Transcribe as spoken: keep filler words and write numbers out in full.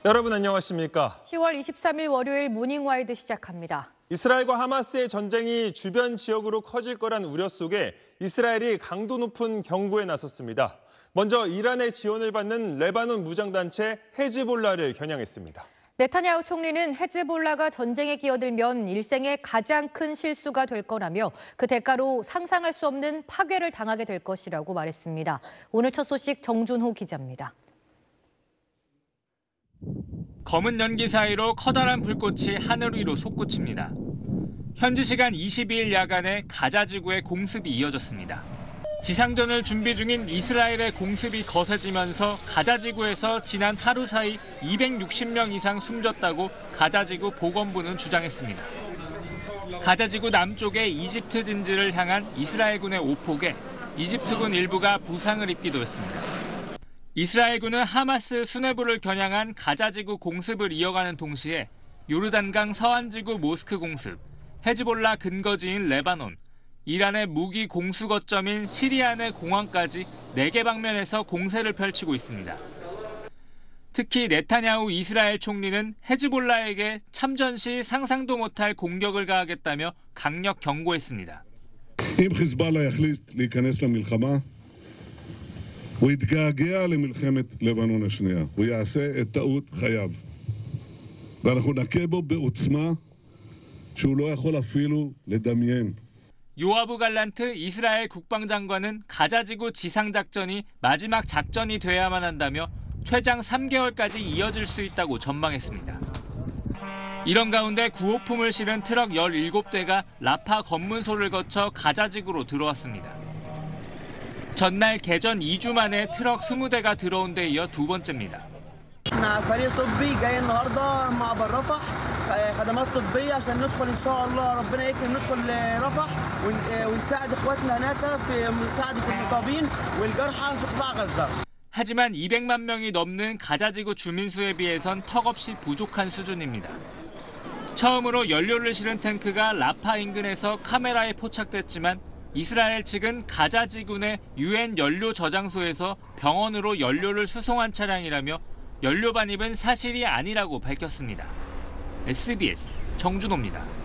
여러분 안녕하십니까? 시월 이십삼일 월요일 모닝와이드 시작합니다. 이스라엘과 하마스의 전쟁이 주변 지역으로 커질 거란 우려 속에 이스라엘이 강도 높은 경고에 나섰습니다. 먼저 이란의 지원을 받는 레바논 무장단체 헤즈볼라를 겨냥했습니다. 네타냐후 총리는 헤즈볼라가 전쟁에 끼어들면 일생의 가장 큰 실수가 될 거라며 그 대가로 상상할 수 없는 파괴를 당하게 될 것이라고 말했습니다. 오늘 첫 소식 정준호 기자입니다. 검은 연기 사이로 커다란 불꽃이 하늘 위로 솟구칩니다. 현지 시간 이십이일 야간에 가자 지구의 공습이 이어졌습니다. 지상전을 준비 중인 이스라엘의 공습이 거세지면서 가자 지구에서 지난 하루 사이 이백육십 명 이상 숨졌다고 가자 지구 보건부는 주장했습니다. 가자 지구 남쪽의 이집트 진지를 향한 이스라엘군의 오폭에 이집트군 일부가 부상을 입기도 했습니다. 이스라엘군은 하마스 수뇌부를 겨냥한 가자지구 공습을 이어가는 동시에 요르단강 서안지구 모스크 공습, 헤즈볼라 근거지인 레바논, 이란의 무기 공수 거점인 시리아 내 공항까지 네 개 방면에서 공세를 펼치고 있습니다. 특히 네타냐후 이스라엘 총리는 헤즈볼라에게 참전 시 상상도 못할 공격을 가하겠다며 강력 경고했습니다. הוא יתגעגע למלחמת לבנון השנייה, הוא יעשה את טעות חייו. ואנחנו נכה בו בעוצמה שהוא לא יכול אפילו לדמיין. 요아브 갈란트 이스라엘 국방장관은 가자지구 지상작전이 마지막 작전이 돼야만 한다며 최장 삼 개월까지 이어질 수 있다고 전망했습니다. 이런 가운데 구호품을 실은 트럭 열일곱 대가 라파 검문소를 거쳐 가자지구로 들어왔습니다. 전날 개전 이 주 만에 트럭 이십 대가 들어온 데 이어 두 번째입니다. فريق طبي جاي النهارده معبر رفح خدمات طبيه عشان ندخل ان شاء الله ربنا يكرم ندخل رفح ونساعد اخواتنا هناك في مساعده المصابين والجرحى في قطاع غزه. 하지만 이백만 명이 넘는 가자지구 주민수에 비해선 턱없이 부족한 수준입니다. 처음으로 연료를 실은 탱크가 라파 인근에서 카메라에 포착됐지만 이스라엘 측은 가자 지구 내 유엔 연료 저장소에서 병원으로 연료를 수송한 차량이라며 연료 반입은 사실이 아니라고 밝혔습니다. 에스비에스 정준호입니다.